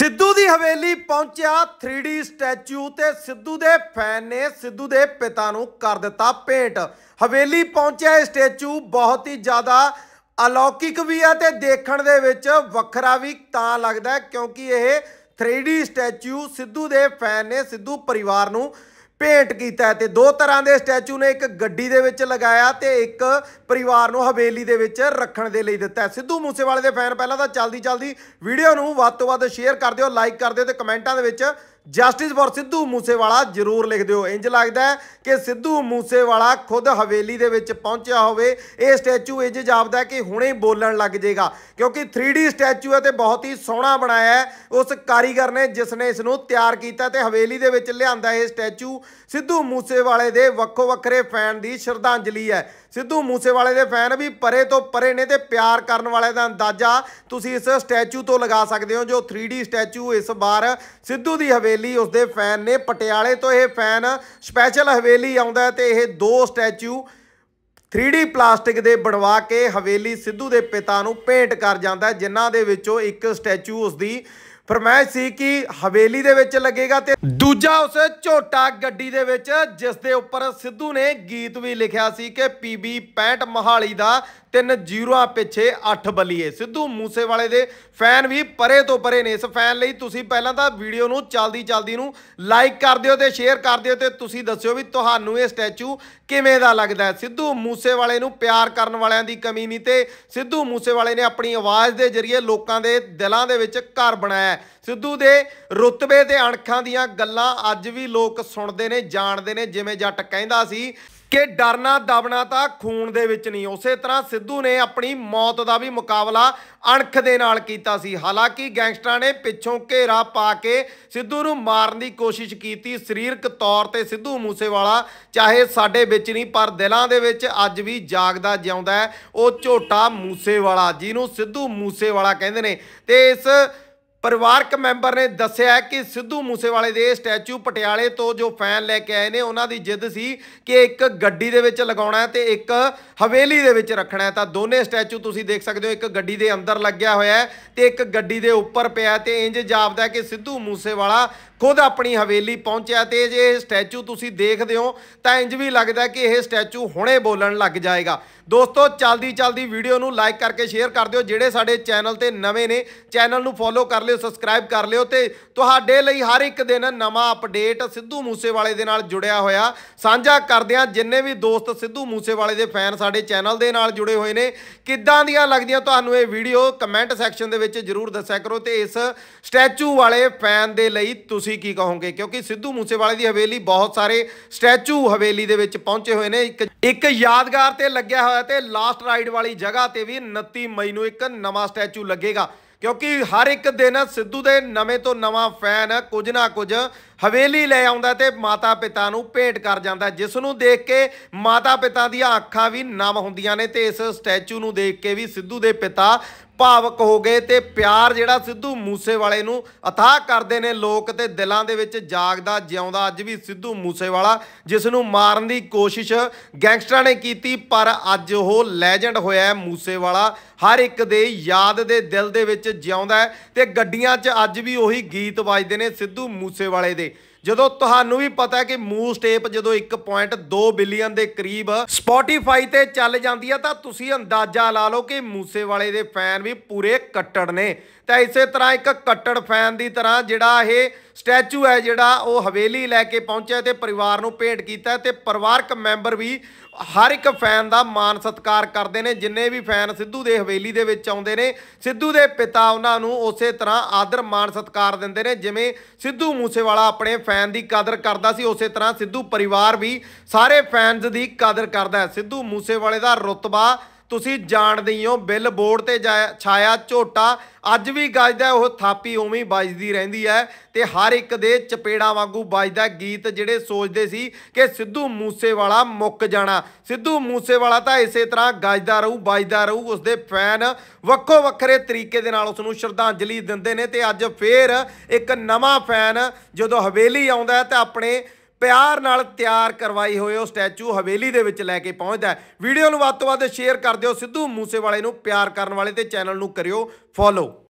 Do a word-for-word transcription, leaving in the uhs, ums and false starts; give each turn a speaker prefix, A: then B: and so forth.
A: सिद्धू दी हवेली पहुंचा three D statue ते सिद्धू दे फैन ने सिद्धू दे पिता नूं कर दिता भेंट। हवेली पहुंचा स्टैचू बहुत ही ज़्यादा अलौकिक भी है ते देखण दे विच वखरा भी तां लगदा है क्योंकि यह थ्री डी स्टैचू सिद्धू दे फैन ने सिद्धू परिवार नूं भेंट किया है। दो तरह के स्टैचू ने एक गड्डी दे विच लगाया ते एक परिवार नूं हवेली दे विच रखण दे लई दित्ता है। सिद्धू मूसेवाले दे फैन पहलां तां चलदी चलदी वीडियो नूं वध तों वध शेयर कर दिओ, लाइक कर दिओ ते कमेंटां दे विच जस्टिस फॉर सिद्धू मूसेवाला जरूर लिख दिओ। इंज लगदा है कि सिद्धू मूसेवाला खुद हवेली दे विच पहुंचिया होवे। ये स्टैचू इंज जापदा है कि हुणे बोलण लग जाएगा क्योंकि थ्री डी स्टैचू है तो बहुत ही सोहना बनाया है उस कारीगर ने जिसने इसनूं तैयार किया ते हवेली दे विच लिआंदा ये स्टैचू सिद्धू मूसेवाले दे वक्खो वक्खरे फैन की श्रद्धांजलि है। सिद्धू मूसेवाले दे फैन भी परे तो परे ने ते प्यार करन वाले दा अंदाजा तुसीं इस स्टैचू तो लगा सकते हो। जो थ्री डी स्टैचू इस बार सिद्धू दी हवेली उसके फैन ने पटियाले तो यह फैन स्पैशल हवेली आउंदा ते यह दो स्टैचू थ्री डी प्लास्टिक दे बनवा के हवेली सिद्धू दे पिता नूं भेंट कर जांदा है, जिन्हां दे विचों एक स्टैचू उसकी फरमाइश सी कि हवेली दे विच लगेगा ते दूजा उस झोटा गड्डी दे विच जिस दे उपर सिद्धू ने गीत भी लिखिया सी कि पीबी पैंठ मोहाली दा तीन जीरोआं पिछे अठ बलीए। सिद्धू मूसेवाले दे फैन भी परे तो परे ने। इस फैन लई तुसीं पहलां तां वीडियो नूं चलदी चलदी नूं लाइक कर दिओ ते शेयर कर दिओ ते तुसीं दस्सिओ भी तुहानूं ये स्टैचू किवें दा लगदा है। सिद्धू मूसेवाले नूं प्यार करन वालिआं दी कमी नहीं ते सिद्धू मूसेवाले ने अपनी आवाज़ दे जरिए लोकां दे दिलां दे विच घर बनाया। सिद्धू दे रुतबे ते अणखां दीआं गल्लां अज भी लोग सुणदे ने, जाणदे ने। जिवें जट कहंदा सी कि डरना दबना तां खून दे विच नहीं, उस तरह सिद्धू ने अपनी मौत का भी मुकाबला अणख दे नाल कीता सी। हालांकि गैंगस्टरां ने पिछों घेरा पा के सिद्धू नूं मारन की कोशिश की। सरीरक तौर पर सिद्धू मूसेवाला चाहे साडे विच नहीं पर दिलां दे विच अज भी जागदा जिउंदा है वो झोटा मूसेवाला जिहनूं सिद्धू मूसेवाला कहंदे ने। ते इस परिवारक मैंबर ने दस्सिया कि सिद्धू मूसेवाले दे स्टैचू पटियाले तो जो फैन लैके आए ने उन्हां दी जिद सी कि एक गड्डी दे विच लगाउणा है ते एक हवेली दे विच रखना है। तां दोने स्टैचू तुसीं देख सकते हो, एक गड्डी दे अंदर लग्या होया है ते एक गड्डी दे उपर पिया ते इंज जापदा है कि सिद्धू मूसेवाला खुद अपनी हवेली पहुंचा। तो जे स्टैचू तुसीं देखदे हो तां इंज भी लगदा कि यह स्टैचू हुणे बोलण लग जाएगा। दोस्तों चलदी चलदी वीडियो नूं लाइक करके शेयर कर दिओ। जिहड़े साडे चैनल ते नवें ने चैनल नूं फॉलो कर लिओ, सबसक्राइब कर लिओ ते तुहाडे लई हर एक दिन नवां अपडेट सिद्धू मूसेवाले दे नाल जुड़िया होया साझा करदिआं। जिन्ने भी दोस्त सिद्धू मूसेवाले दे फैन साडे चैनल दे नाल जुड़े होए ने किद्दां दीआं लगदिआं तुहानूं ये वीडियो कमेंट सैक्शन दे विच जरूर दस्सिआ करो ते इस स्टैचू वाले फैन दे लई तुसीं की कहोगे क्योंकि सिद्धू मूसेवाले दी हवेली बहुत सारे स्टैचू हवेली दे विच पहुंचे हुए ने। एक एक यादगार ते लग्या होया ते लास्ट राइड वाली जगह ते भी उनतीस मई नूं एक नवां स्टैचू लगेगा क्योंकि हर एक दिन सिद्धू दे नवें तो नवां फैन कुछ ना कुछ हवेली ले आउंदा ते माता पिता नूं भेंट कर जांदा, जिसनूं देख के माता पिता दीआं अखां भी नम हुंदियां ने ते इस स्टैचू नूं देख के भी सिद्धू दे पिता भावक हो गए ते प्यार जिहड़ा सिद्धू मूसेवाले नूं अथाह करदे ने लोक ते दिलां दे विच जागदा जिउंदा अज भी सिद्धू मूसेवाला जिसनूं मारन दी कोशिश गैंगस्टरां ने कीती पर अज ओह लैजेंड होया है। मूसेवाला हर एक दे याद दे दिल दे विच जिउंदा है ते गड्डियां 'च अज भी उही गीत वजदे ने सिद्धू मूसेवाले दे। ਜਦੋਂ ਤੁਹਾਨੂੰ भी पता है कि मूव स्टेप जो एक पॉइंट दो बिलियन के करीब स्पॉटीफाई ते चल जाती है तो तुसी अंदाजा ला लो कि मूसेवाले दे फैन भी पूरे कट्टड़ ने। तो इस तरह एक कट्टड़ फैन की तरह जिहड़ा ये स्टैचू है जिहड़ा वो हवेली लैके पहुंचा तो परिवार नूं भेंट कीता ते परिवारक मैंबर भी हर एक फैन का मान सत्कार करते हैं। जिन्ने भी फैन सिद्धू दे हवेली दे विच आउंदे ने सिद्धू दे पिता उन्होंने उस तरह आदर मान सत्कार देंदे ने जिमें सिद्धू मूसेवाला अपने फैन की कदर करता सी उस तरह सिद्धू परिवार भी सारे फैनस की कदर करता है। सिद्धू मूसेवाले का रुतबा तुसीं जाणदे ही हो, बिल बोर्ड ते छाया झोटा अज भी गजदा वो थापी उवें ही बजदी रहिंदी है ते हर एक दे चपेड़ा वांगू बजदा गीत। जिहड़े सोचदे सी कि सिद्धू मूसेवाला मुक जाना, सिद्धू मूसेवाला तां इसे तरह गजदा रहू बजदा रहू। उसदे फैन वक्खो वक्खरे तरीके दे नाल उसनूं श्रद्धांजलि दिंदे ने ते अज फिर एक नवां फैन जदों हवेली आउंदा है तां अपने प्यार नाल तैयार करवाई हुए वो स्टैचू हवेली दे विच लैके पहुंचदा है। वीडियो नूं वध तों वध शेयर कर दिओ। सिद्धू मूसेवाले नूं प्यार करन वाले ते चैनल नूं करिओ फॉलो।